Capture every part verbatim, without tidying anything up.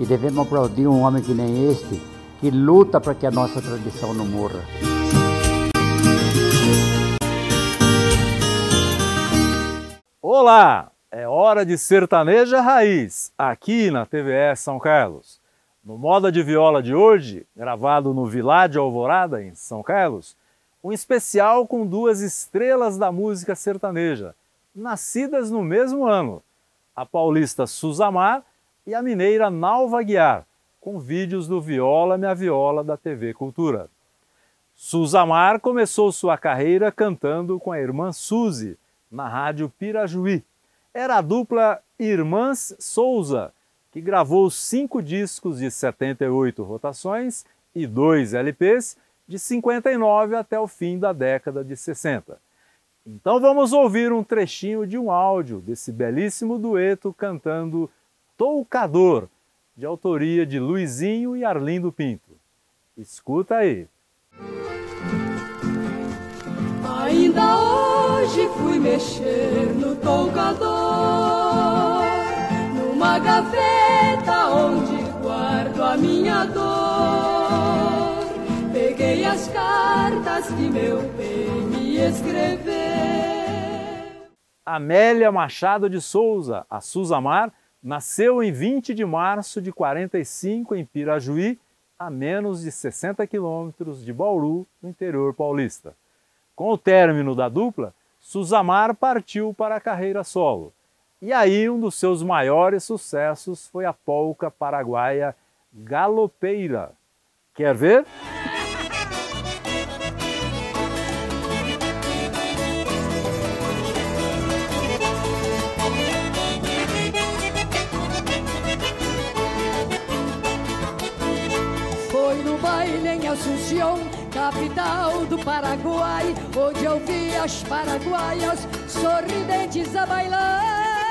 devemos aplaudir um homem que nem este, que luta para que a nossa tradição não morra. Olá! É hora de Sertaneja Raiz, aqui na T V S São Carlos. No Moda de Viola de hoje, gravado no Vilar de Alvorada, em São Carlos, um especial com duas estrelas da música sertaneja, nascidas no mesmo ano, a paulista Susamar e a mineira Nalva Aguiar, com vídeos do Viola Minha Viola da T V Cultura. Susamar começou sua carreira cantando com a irmã Suzy, na rádio Pirajuí. Era a dupla Irmãs Souza, que gravou cinco discos de setenta e oito rotações e dois L Ps de cinquenta e nove até o fim da década de sessenta. Então vamos ouvir um trechinho de um áudio desse belíssimo dueto cantando Toucador, de autoria de Luizinho e Arlindo Pinto. Escuta aí. Ainda hoje fui mexer no toucador, numa gaveta onde guardo a minha dor. Peguei as cartas que meu bem me escreveu. Amélia Machado de Souza, a Susamar, nasceu em vinte de março de quarenta e cinco em Pirajuí, a menos de sessenta quilômetros de Bauru, no interior paulista. Com o término da dupla, Susamar partiu para a carreira solo. E aí um dos seus maiores sucessos foi a polca paraguaia Galopeira. Quer ver? Foi no baile em Assunção, capital do Paraguai, onde eu vi as paraguaias sorridentes a bailar.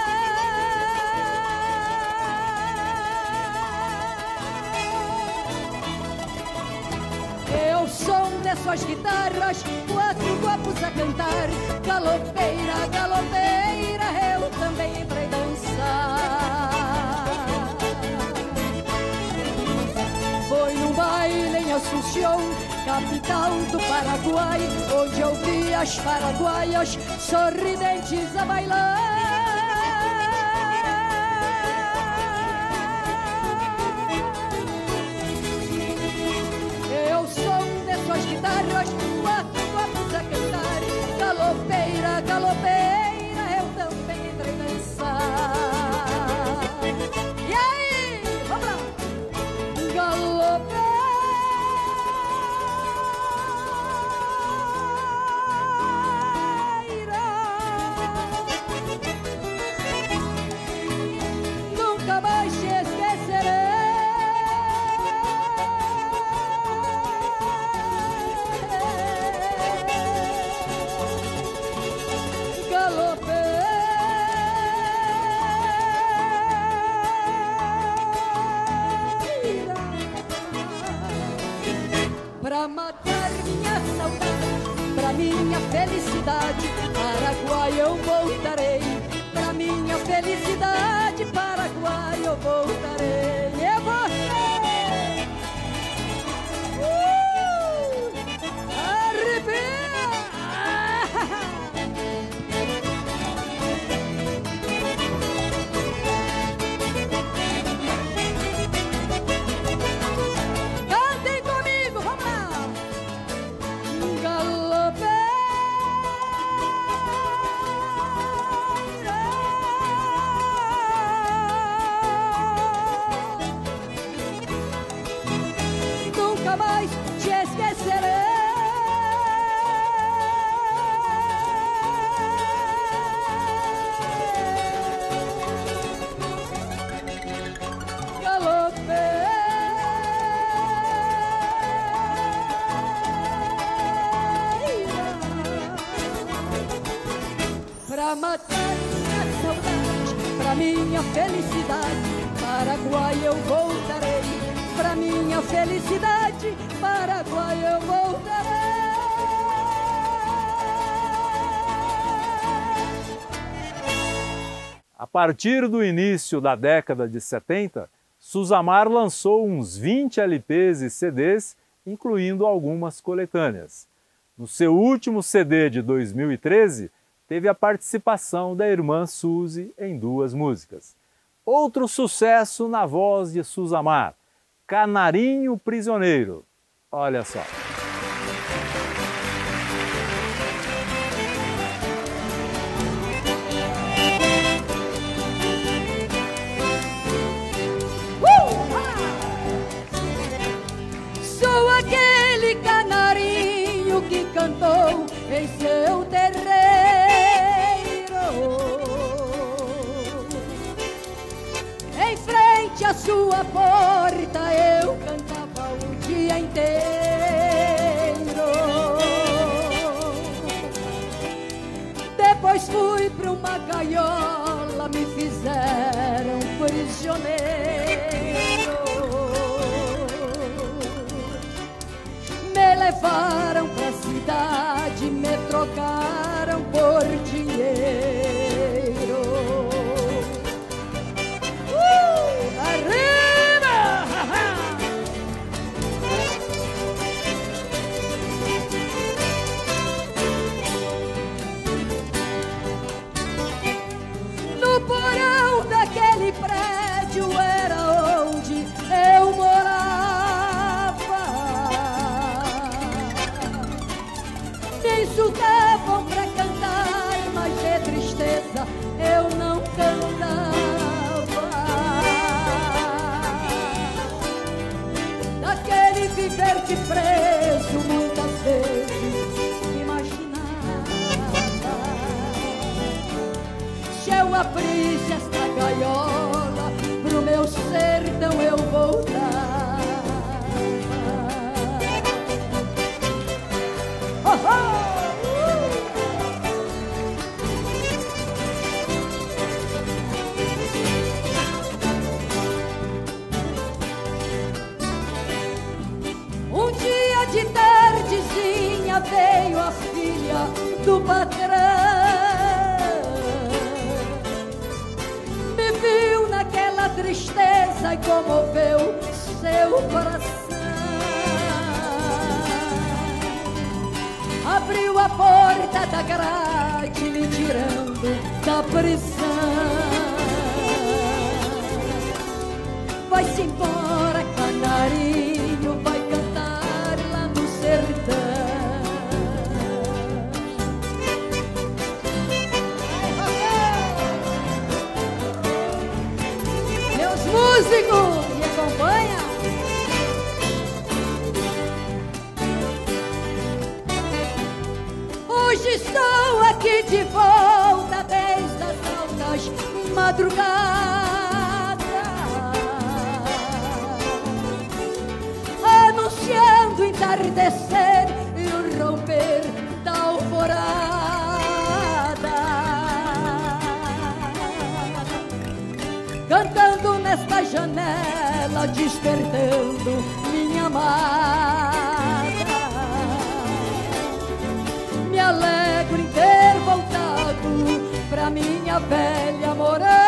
Eu som dessas guitarras, quatro copos a cantar, galopeira, galopeira, eu também entrei dançar. Foi num baile em Assunção, capital do Paraguai, onde eu vi as paraguaias sorridentes a bailar. Eu som dessas guitarras, quatro copos a cantar, galopeira, galopeira, eu também entrei dançar. E aí, vamos lá! Galopeira. Nunca mais te esquecerei. Pra matar minha saudade, pra minha felicidade, Paraguai eu voltarei. Pra minha felicidade, Paraguai eu voltarei. É você! Uh! Arrepia! Cantem comigo, vamos lá! Galopeira. Nunca mais te esquecerei. Pra matar minha saudade, pra minha felicidade, Paraguai eu voltarei. Pra minha felicidade, Paraguai eu voltarei. A partir do início da década de setenta, Susamar lançou uns vinte L Ps e C Ds, incluindo algumas coletâneas. No seu último C D de dois mil e treze, teve a participação da irmã Suzy em duas músicas. Outro sucesso na voz de Susamar, Canarinho Prisioneiro. Olha só. Sou aquele canarinho que cantou em seu terreiro. Em frente à sua porta eu cantava o dia inteiro. Depois fui para uma gaiola, me fizeram prisioneiro. Me levaram pra cidade, me trocaram por dinheiro. Uh, arriba! No porão daquele prédio era onde eu morava. Me insultavam pra cantar, mas de tristeza eu não cantava. Daquele viver de preso muitas vezes imaginava. Se eu abrisse esta gaiola, pro meu sertão eu voltava. Oh, oh! Um dia de tardezinha veio a filha do patrão. Me viu naquela tristeza e comoveu seu coração. Abriu a porta da grade, lhe tirando da prisão. Vai-se embora, canarinho, vai cantar lá no sertão. Meus músicos, me acompanham? Hoje estou aqui de volta desde as altas madrugadas, anunciando o entardecer e o romper da alvorada, cantando nesta janela, despertando minha amada. Me alegro em ter voltado pra minha velha morada.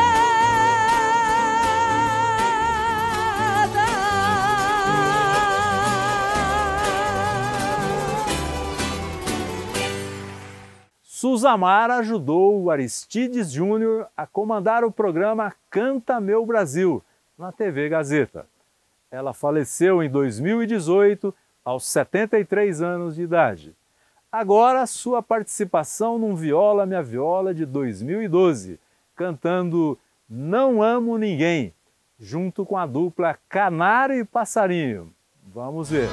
Susamar ajudou o Aristides Júnior a comandar o programa Canta Meu Brasil, na T V Gazeta. Ela faleceu em dois mil e dezoito, aos setenta e três anos de idade. Agora, sua participação num Viola Minha Viola de dois mil e doze, cantando Não Amo Ninguém, junto com a dupla Canário e Passarinho. Vamos ver.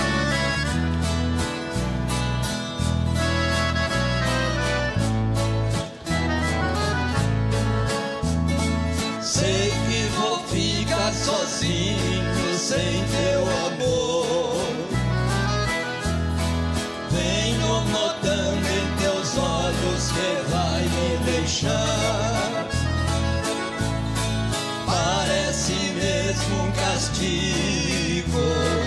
Sei que vou ficar sozinho sem teu amor. Venho notando em teus olhos que vai me deixar. Parece mesmo um castigo.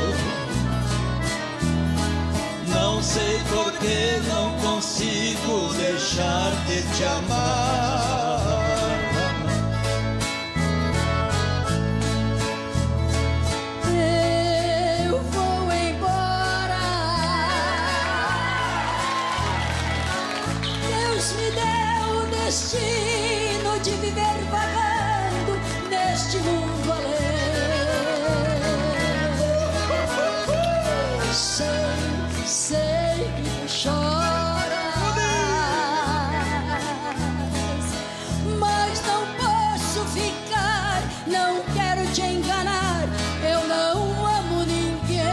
Não sei por que não consigo deixar de te amar. Deus me deu o destino de viver vagando neste mundo além. Sei, sei que tu choras, mas não posso ficar, não quero te enganar, eu não amo ninguém.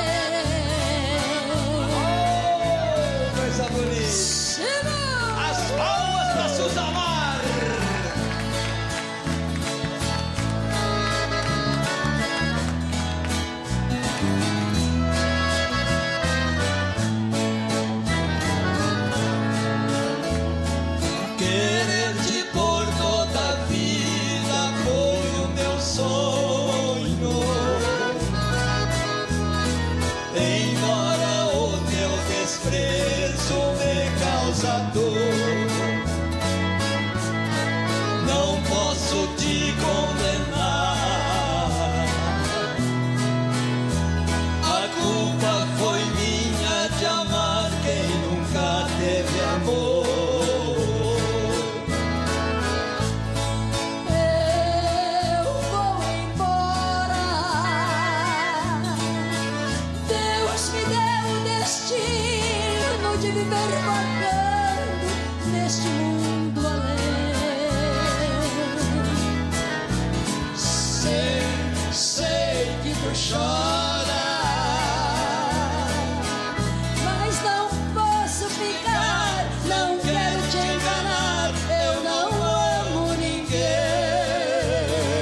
Oh, coisa bonita! As palmas pra Suzamar! Querer-te por toda a vida foi o meu sonho. Embora o teu desprezo me causa dor, não posso te condenar. A culpa foi minha de amar quem nunca teve amor. Eu vou embora. Deus me deu o destino de viver vagando neste mundo além. Sei, sei que tu choras, mas não posso ficar, não quero te enganar, eu não amo ninguém.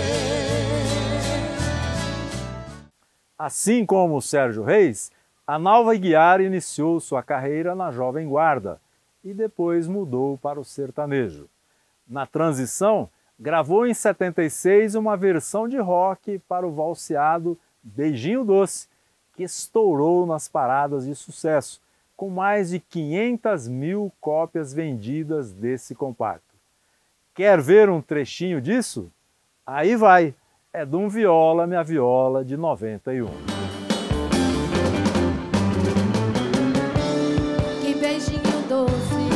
Assim como o Sérgio Reis, a Nalva Aguiar iniciou sua carreira na Jovem Guarda e depois mudou para o sertanejo. Na transição, gravou em setenta e seis uma versão de rock para o valseado Beijinho Doce, que estourou nas paradas de sucesso, com mais de quinhentas mil cópias vendidas desse compacto. Quer ver um trechinho disso? Aí vai! É de um Viola Minha Viola de noventa e um. Que beijinho doce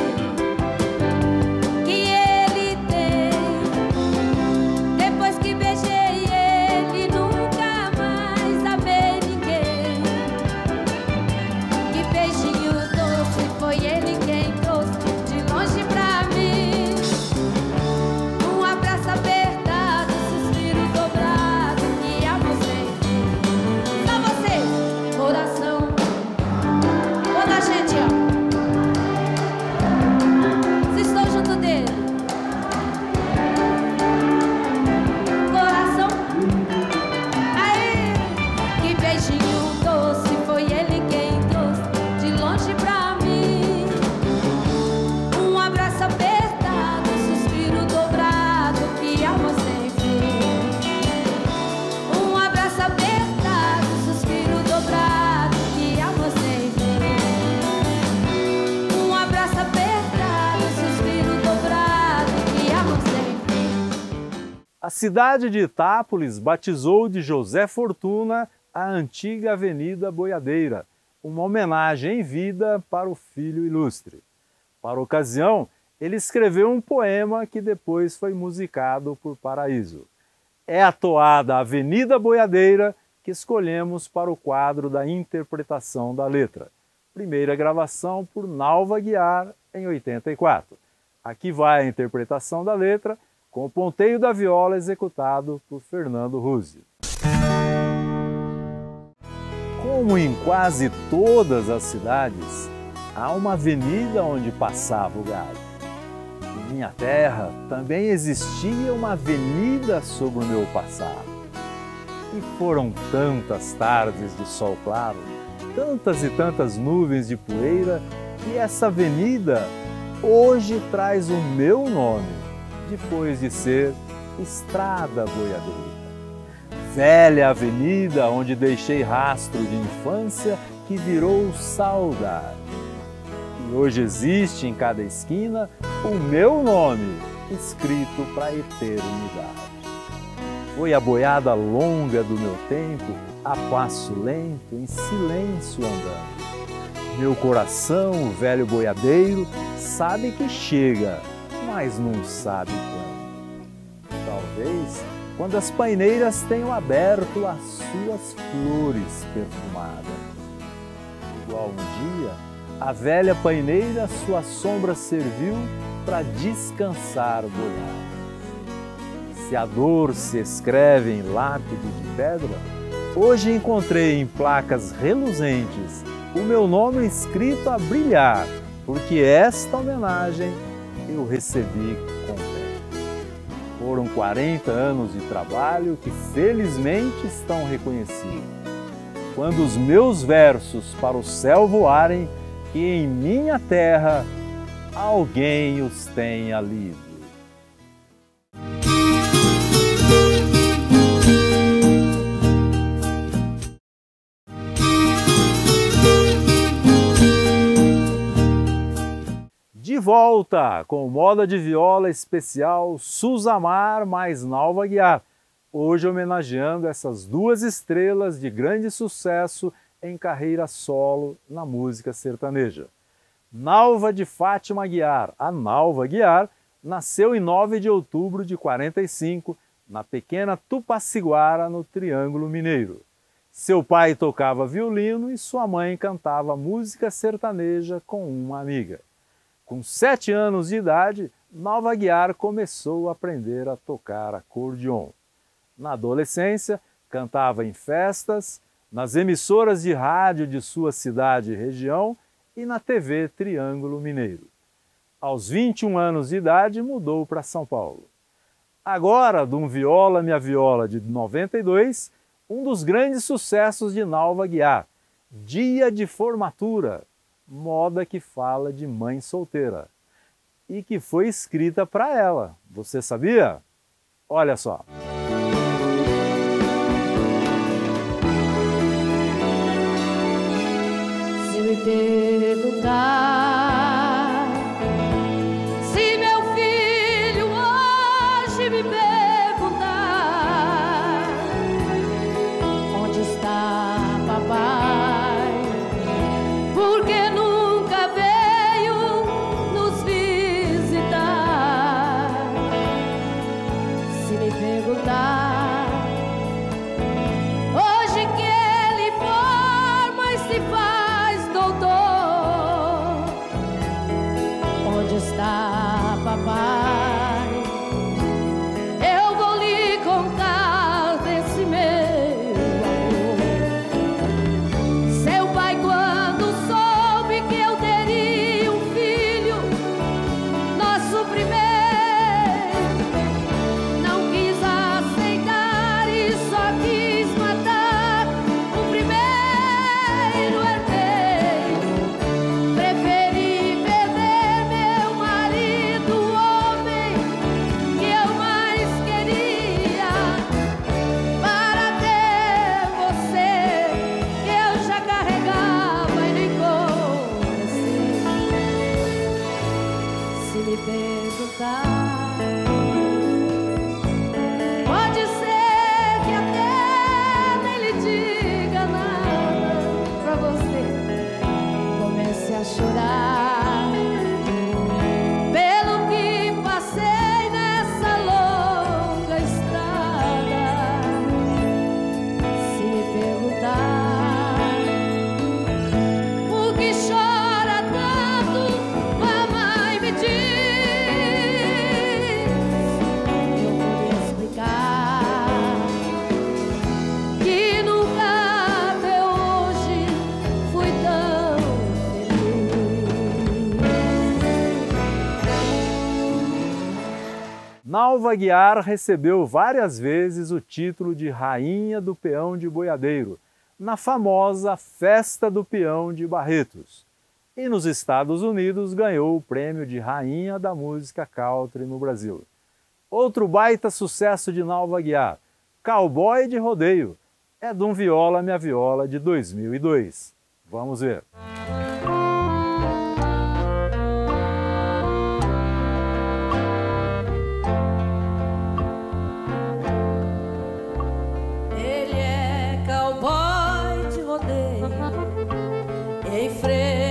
que ele tem. Depois que beijei ele, nunca mais amei ninguém. Que beijinho doce foi ele quem trouxe de longe pra mim. Um abraço apertado, suspiro dobrado, que amo sem fim. Só você, coração. Toda a gente, ó. Vocês estão junto dele. Coração. Aí. Que beijinho doce foi ele quem trouxe de longe pra mim. Um abraço apertado, suspiro dobrado, que amo sem fim. Um abraço apertado, suspiro dobrado, que amo sem fim. Um abraço apertado, suspiro dobrado, que amo sem fim. A cidade de Itápolis batizou de José Fortuna a antiga Avenida Boiadeira, uma homenagem em vida para o filho ilustre. Para a ocasião, ele escreveu um poema que depois foi musicado por Paraíso. É a toada Avenida Boiadeira que escolhemos para o quadro da interpretação da letra. Primeira gravação por Nalva Aguiar em oitenta e quatro. Aqui vai a interpretação da letra com o ponteio da viola executado por Fernando Ruzzi. Como em quase todas as cidades, há uma avenida onde passava o gado. Em minha terra também existia uma avenida sobre o meu passar. E foram tantas tardes de sol claro, tantas e tantas nuvens de poeira, que essa avenida hoje traz o meu nome, depois de ser Estrada Boiadeira. Velha avenida onde deixei rastro de infância que virou saudade. E hoje existe em cada esquina o meu nome, escrito para a eternidade. Foi a boiada longa do meu tempo, a passo lento, em silêncio andando. Meu coração, o velho boiadeiro, sabe que chega, mas não sabe quando. Talvez quando as paineiras tenham aberto as suas flores perfumadas. Igual um dia, a velha paineira sua sombra serviu para descansar boiadas. Se a dor se escreve em lápide de pedra, hoje encontrei em placas reluzentes o meu nome escrito a brilhar, porque esta homenagem eu recebi com fé. Foram quarenta anos de trabalho que felizmente estão reconhecidos. Quando os meus versos para o céu voarem, que em minha terra alguém os tenha lido. De volta com Moda de Viola especial Susamar mais Nalva Aguiar, hoje homenageando essas duas estrelas de grande sucesso em carreira solo na música sertaneja. Nalva de Fátima Aguiar, a Nalva Aguiar, nasceu em nove de outubro de quarenta e cinco, na pequena Tupaciguara, no Triângulo Mineiro. Seu pai tocava violino e sua mãe cantava música sertaneja com uma amiga. Com sete anos de idade, Nalva Aguiar começou a aprender a tocar acordeon. Na adolescência, cantava em festas, nas emissoras de rádio de sua cidade e região e na T V Triângulo Mineiro. Aos vinte e um anos de idade, mudou para São Paulo. Agora, de um Viola Minha Viola de noventa e dois, um dos grandes sucessos de Nalva Aguiar, Dia de Formatura, moda que fala de mãe solteira e que foi escrita para ela. Você sabia? Olha só. Se me perguntar se meu filho hoje me perguntar onde está papai, porque nunca veio nos visitar. Se me perguntar hoje que ele forma e se faz doutor, onde está papai, eu vou lhe contar desse meu amor. Seu pai, quando soube que eu teria um filho, nosso primeiro, não quis aceitar e só quis matar o primeiro herdeiro. Preferi perder meu marido, o homem que eu mais queria, para ter você que eu já carregava e nem conheci. Se me perguntar, pode ser que até nem lhe diga nada, pra você comece a chorar pelo que passei nessa longa estrada. Se me perguntar por que chora tanto, mamãe me diz, eu vou lhe explicar que nunca até hoje fui tão feliz. Nalva Aguiar recebeu várias vezes o título de Rainha do Peão de Boiadeiro, na famosa Festa do Peão de Barretos. E nos Estados Unidos ganhou o prêmio de Rainha da Música Country no Brasil. Outro baita sucesso de Nalva Aguiar, Cowboy de Rodeio, é de um Viola Minha Viola de dois mil e dois. Vamos ver. Ele é cowboy de rodeio, enfrenta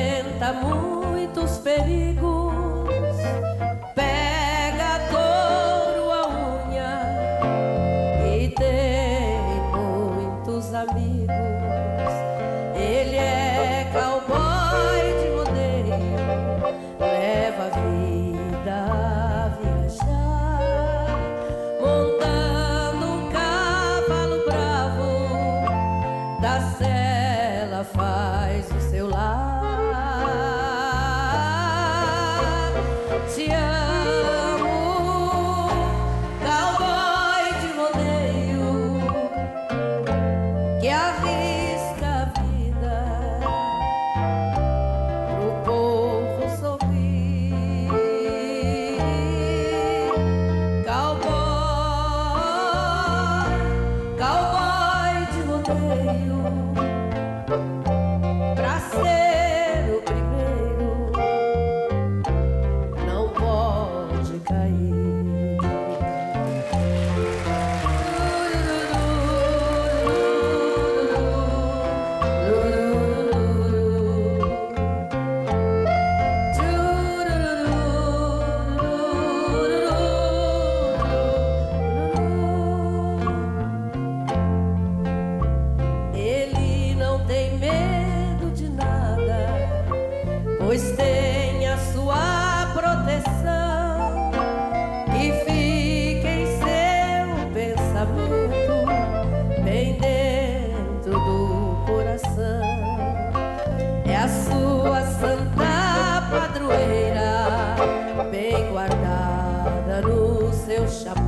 bordada no seu chapéu,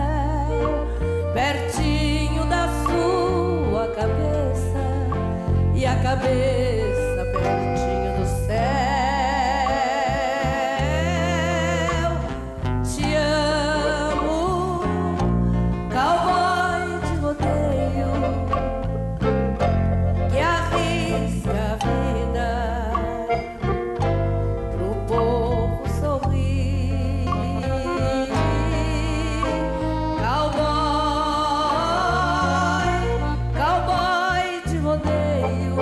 pertinho da sua cabeça, e a cabeça pertinho do céu. Te amo, cowboy de rodeio, que arrisca a vida pro povo sorrir. Cowboy, cowboy de rodeio,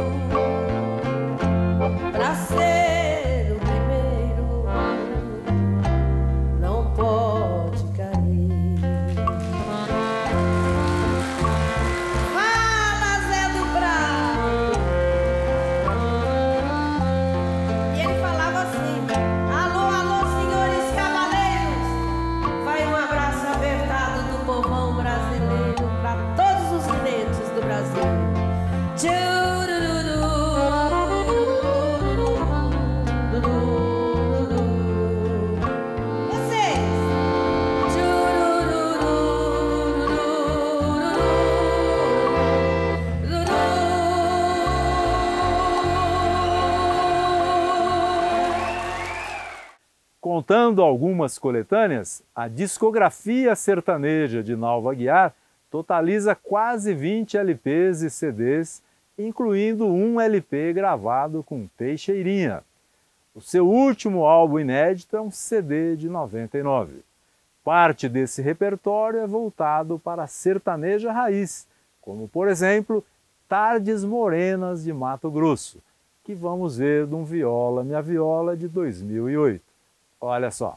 pra ser o primeiro não pode cair. Fala, Zé do Prado! E ele falava assim: alô, alô, senhores cavaleiros, vai um abraço apertado do povão brasileiro pra todos os clientes do Brasil. Tchurururu. Vocês! Contando algumas coletâneas, a discografia sertaneja de Nalva Aguiar totaliza quase vinte L Ps e C Ds, incluindo um L P gravado com Teixeirinha. O seu último álbum inédito é um C D de noventa e nove. Parte desse repertório é voltado para a sertaneja raiz, como, por exemplo, Tardes Morenas de Mato Grosso, que vamos ver de um Viola Minha Viola de dois mil e oito. Olha só.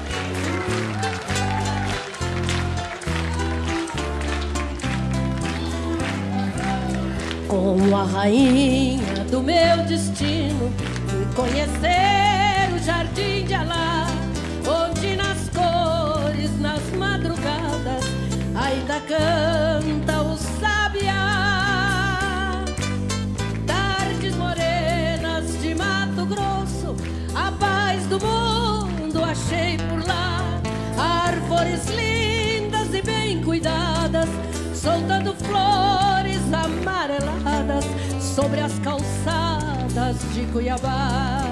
Como a rainha do meu destino, fui conhecer o jardim de Alá, onde nas cores, nas madrugadas, ainda canta o sabiá. Tardes morenas de Mato Grosso, a paz do mundo achei por lá. Árvores lindas e bem cuidadas, soltando flores amareladas sobre as calçadas de Cuiabá.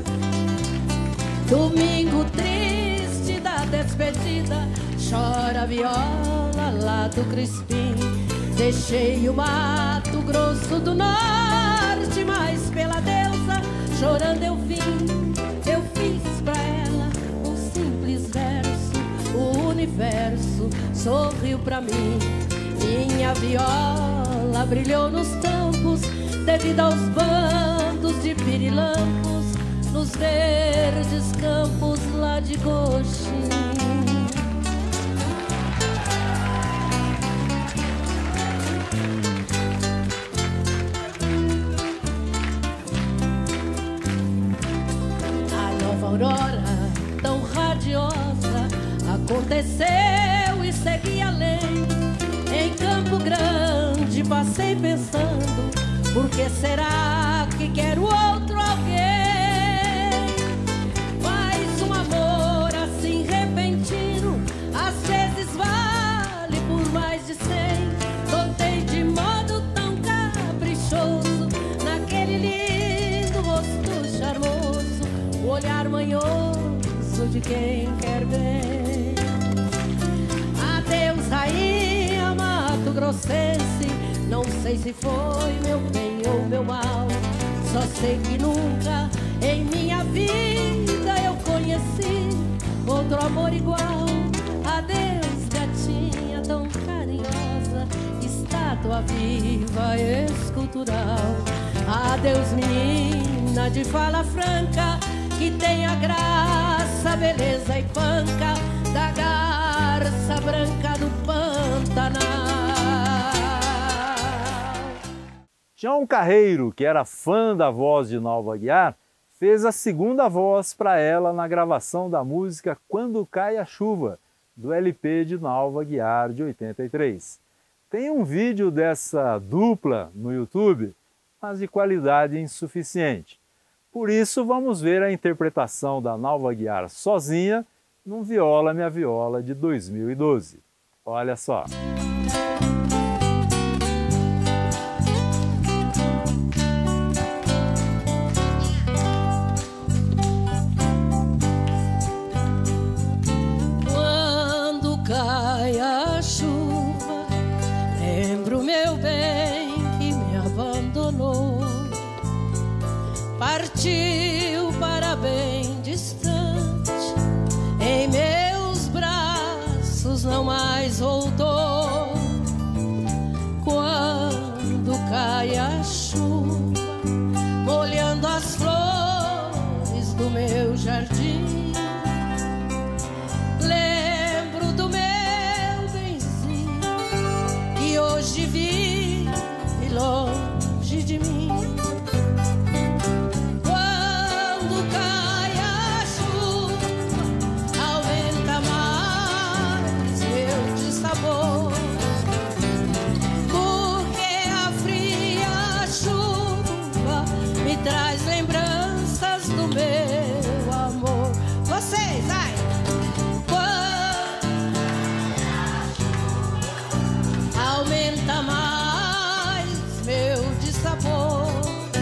Domingo triste da despedida, chora a viola lá do Crispim. Deixei o Mato Grosso do Norte, mas pela deusa chorando eu vim. Eu fiz pra ela um simples verso, o universo sorriu pra mim. Minha viola brilhou nos campos, devido aos bandos de pirilampos, nos verdes campos lá de Coxim. A nova aurora, tão radiosa, aconteceu e segui além. Em Campo Grande passei pensando, por que será que quero outro alguém? Mas um amor assim repentino, às vezes vale por mais de cem. Contei de modo tão caprichoso, naquele lindo rosto charmoso, o olhar manhoso de quem quer bem. Adeus, rainha mato-grossense, não sei se foi meu bem ou meu mal, só sei que nunca em minha vida eu conheci outro amor igual. Adeus, gatinha tão carinhosa, estátua viva, escultural. Adeus, menina de fala franca, que tem a graça, beleza e panca da garça branca do Pantanal. Tião Carreiro, que era fã da voz de Nalva Aguiar, fez a segunda voz para ela na gravação da música Quando Cai a Chuva, do L P de Nalva Aguiar de oitenta e três. Tem um vídeo dessa dupla no YouTube, mas de qualidade insuficiente. Por isso vamos ver a interpretação da Nalva Aguiar sozinha num Viola Minha Viola de dois mil e doze. Olha só. Quando cai a chuva, lembro meu bem que me abandonou. Partiu para bem distante, em meus braços não mais voltou. Quando cai a chuva, molhando as flores do meu jardim, lembro do meu benzinho que hoje vive longe de mim. Traz lembranças do meu amor. Vocês, vai! Quando aumenta mais meu dissabor,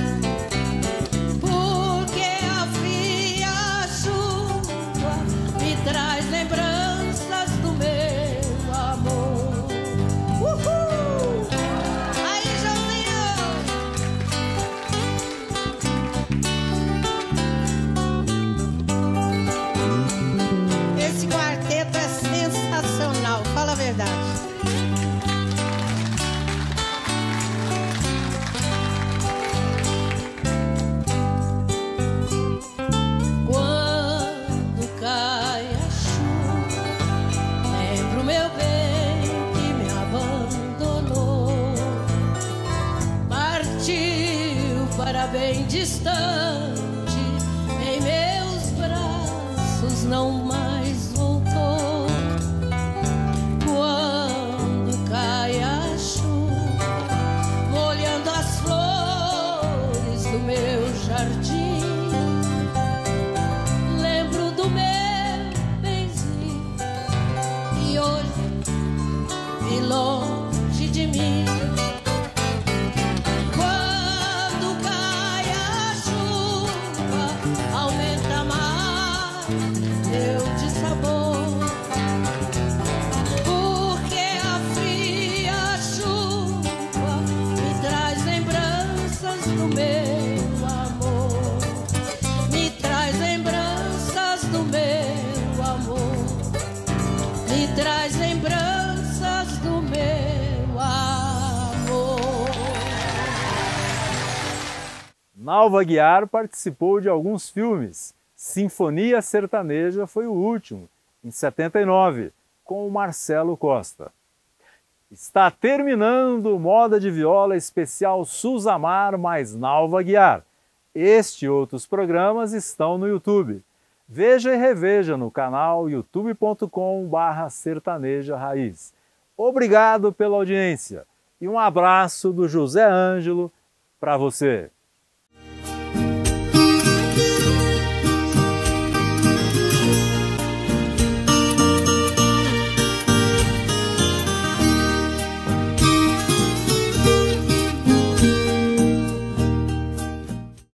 porque a fria chuva me traz lembranças do meu amor. Uhul! Aí, Joãozinho! Esse quarteto é sensacional, fala a verdade. Quando cai a chuva, lembro meu bem que me abandonou. Partiu para bem distante, em meus braços não mais voltou. Quando cai a chuva, molhando as flores do meu jardim, lembro do meu benzinho e hoje vi longe de mim. Quando cai a chuva, aumenta mais meu dissabor, porque a fria chuva me traz lembranças do meu amor, me traz lembranças do meu amor, me traz lembranças do meu amor. Nalva Guiar participou de alguns filmes. Sinfonia Sertaneja foi o último, em setenta e nove, com o Marcelo Costa. Está terminando o Moda de Viola especial Susamar mais Nalva Guiar. Este e outros programas estão no YouTube. Veja e reveja no canal youtube ponto com barra sertaneja raiz. Obrigado pela audiência e um abraço do José Ângelo para você.